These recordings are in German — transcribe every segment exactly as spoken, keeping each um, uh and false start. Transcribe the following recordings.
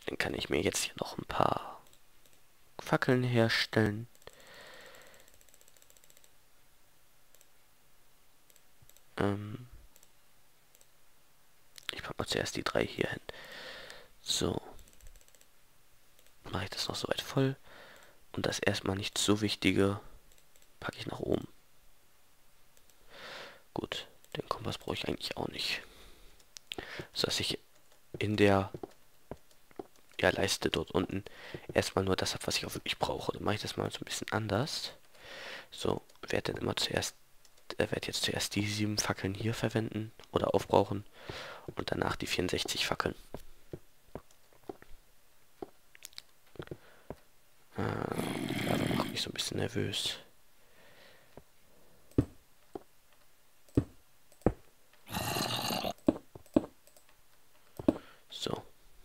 Dann kann ich mir jetzt hier noch ein paar Fackeln herstellen. Ähm ich packe mal zuerst die drei hier hin. So. Mache ich das noch soweit voll. Und das erstmal nicht so wichtige packe ich nach oben. Gut, den Kompass brauche ich eigentlich auch nicht. So dass ich in der ja, Leiste dort unten erstmal nur das habe, was ich auch wirklich brauche. Dann mache ich das mal so ein bisschen anders. So, werde dann immer zuerst, äh, werde jetzt zuerst die sieben Fackeln hier verwenden oder aufbrauchen und danach die vierundsechzig Fackeln. Äh, aber macht mich so ein bisschen nervös. So.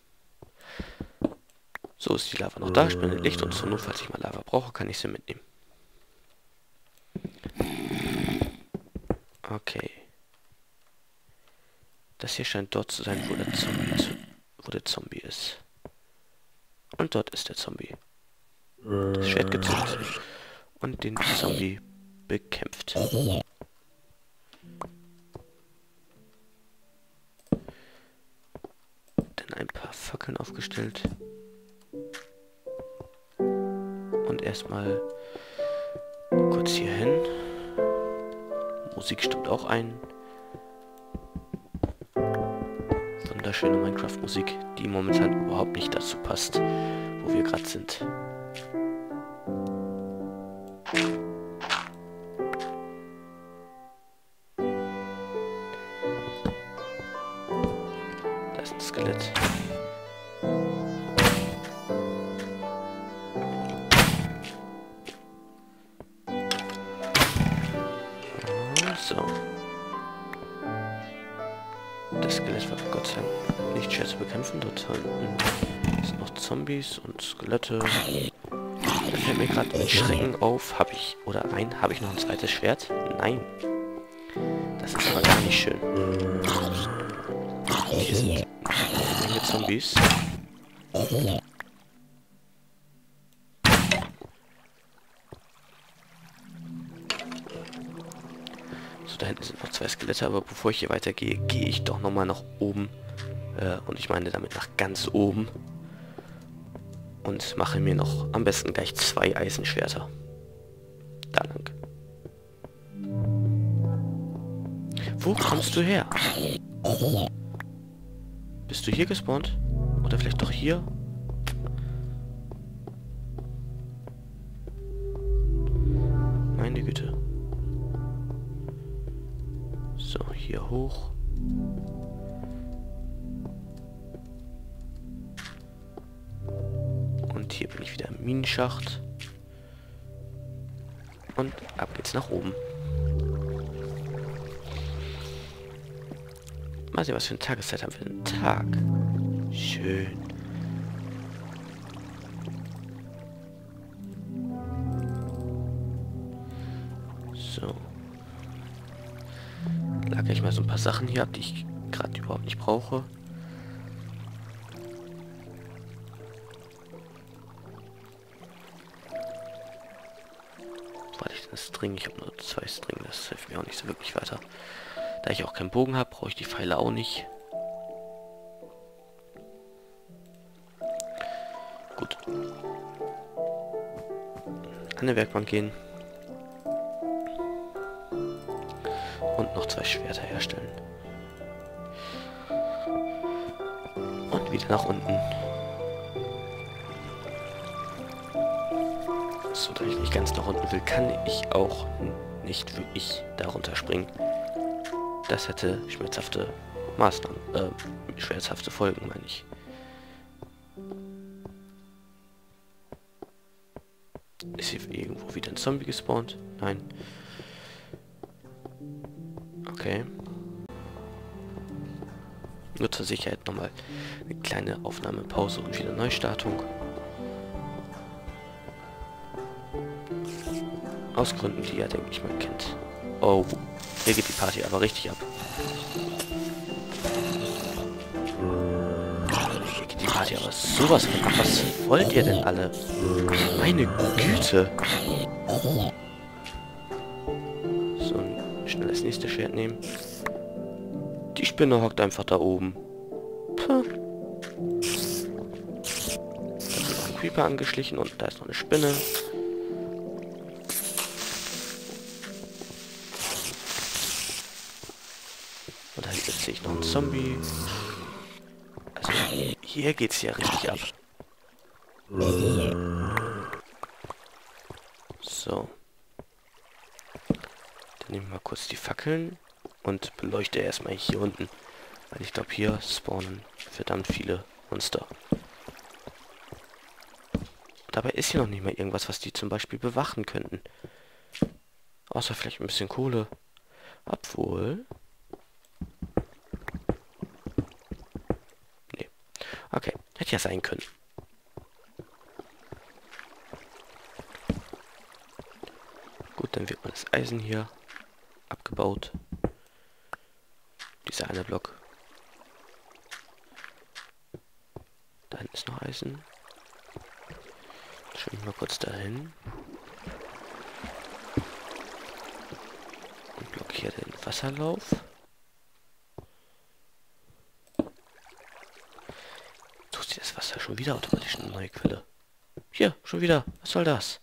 So ist die Lava noch da, spendet Licht und zur Not, falls ich mal Lava brauche, kann ich sie mitnehmen. Okay. Das hier scheint dort zu sein, wo der Zombie, zu, wo der Zombie ist. Und dort ist der Zombie. Das Schwert gezückt und den Zombie bekämpft. Dann ein paar Fackeln aufgestellt. Und erstmal kurz hier hin. Musik stimmt auch ein. Wunderschöne Minecraft-Musik, die momentan überhaupt nicht dazu passt, wo wir gerade sind. Da ist ein Skelett. So. Das Skelett war Gott sei Dank nicht schwer zu bekämpfen. Dort hinten sind noch Zombies und Skelette. Da fällt mir gerade mit Schrecken auf. Habe ich, oder ein, habe ich noch ein zweites Schwert? Nein. Das ist aber gar nicht schön. Hier sind eine Menge Zombies. So, da hinten sind noch zwei Skelette, aber bevor ich hier weitergehe, gehe ich doch nochmal nach oben. Äh, und ich meine damit nach ganz oben. Und mache mir noch am besten gleich zwei Eisenschwerter. Da lang. Wo kommst du her? Bist du hier gespawnt? Oder vielleicht doch hier? Meine Güte. So, hier hoch. Und hier bin ich wieder im Minenschacht. Und ab geht's nach oben. Mal sehen, was für eine Tageszeit haben wir. Einen Tag. Schön. So. Lagere ich mal so ein paar Sachen hier ab, die ich gerade überhaupt nicht brauche. Weil ich den String, ich habe nur zwei String, das hilft mir auch nicht so wirklich weiter. Da ich auch keinen Bogen habe, brauche ich die Pfeile auch nicht. Gut. An der Werkbank gehen. Und noch zwei Schwerter herstellen. Und wieder nach unten. So, da ich nicht ganz nach unten will, kann ich auch nicht wirklich darunter springen. Das hätte schmerzhafte Maßnahmen, äh, schmerzhafte Folgen, meine ich. Ist hier irgendwo wieder ein Zombie gespawnt? Nein. Okay. Nur zur Sicherheit nochmal eine kleine Aufnahmepause und wieder Neustartung. Aus Gründen, die ihr, denke ich mal, kennt. Oh, hier geht die Party aber richtig ab. Hier geht die Party aber sowas von ab. Was wollt ihr denn alle? Meine Güte. So, ein schnelles nächste Schwert nehmen. Die Spinne hockt einfach da oben. Puh. Da ist noch ein Creeper angeschlichen und da ist noch eine Spinne. Und da hinten sehe ich noch einen Zombie. Also hier geht's ja richtig ab. So. Dann nehmen wir mal kurz die Fackeln und beleuchte erstmal hier unten. Weil ich glaube, hier spawnen verdammt viele Monster. Dabei ist hier noch nicht mal irgendwas, was die zum Beispiel bewachen könnten. Außer vielleicht ein bisschen Kohle. Obwohl... Nee. Okay, hätte ja sein können. Gut, dann wird man das Eisen hier abgebaut. Dieser eine Block. Da hinten ist noch Eisen. Schwimme ich mal kurz dahin. Und blockiere den Wasserlauf. Sucht sich das Wasser schon wieder automatisch eine neue Quelle. Hier, schon wieder. Was soll das?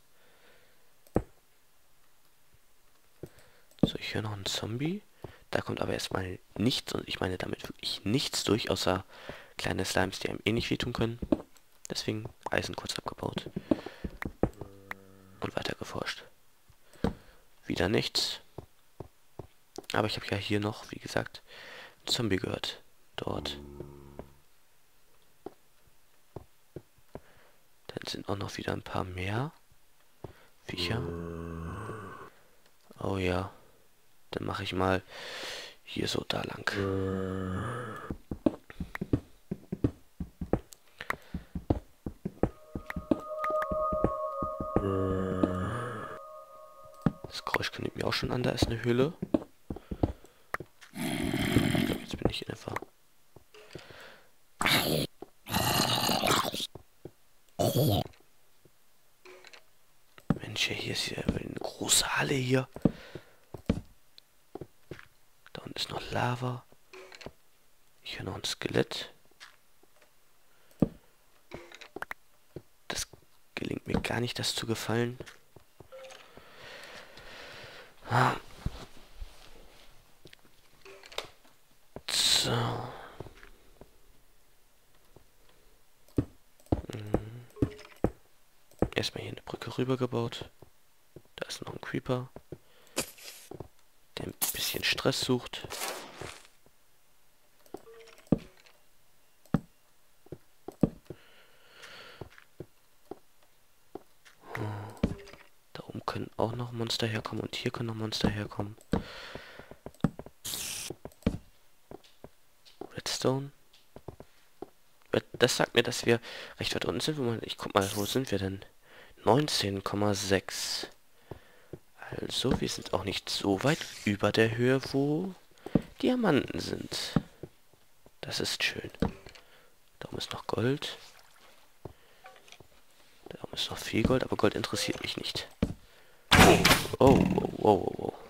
So, ich höre noch einen Zombie. Da kommt aber erstmal nichts, und ich meine damit wirklich nichts durch, außer kleine Slimes, die einem eh nicht wehtun können. Deswegen Eisen kurz abgebaut. Und weiter geforscht. Wieder nichts. Aber ich habe ja hier noch, wie gesagt, einen Zombie gehört. Dort. Dann sind auch noch wieder ein paar mehr Viecher. Oh ja. Dann mache ich mal hier so da lang. Das Geräusch kündigt mir auch schon an, da ist eine Höhle. Ich glaube, jetzt bin ich in etwa. Mensch, hier ist ja eine große Halle hier. Da unten ist noch Lava. Ich höre noch ein Skelett. Das gelingt mir gar nicht, das zu gefallen. So. Erstmal hier eine Brücke rüber gebaut. Da ist noch ein Creeper, der ein bisschen Stress sucht. Da oben können auch noch Monster herkommen und hier können noch Monster herkommen. Redstone. Das sagt mir, dass wir recht weit unten sind. Ich guck mal, wo sind wir denn? neunzehn Komma sechs. Also, wir sind auch nicht so weit über der Höhe, wo Diamanten sind. Das ist schön. Da oben ist noch Gold. Da oben ist noch viel Gold, aber Gold interessiert mich nicht. Oh, wow, wow, wow, wow.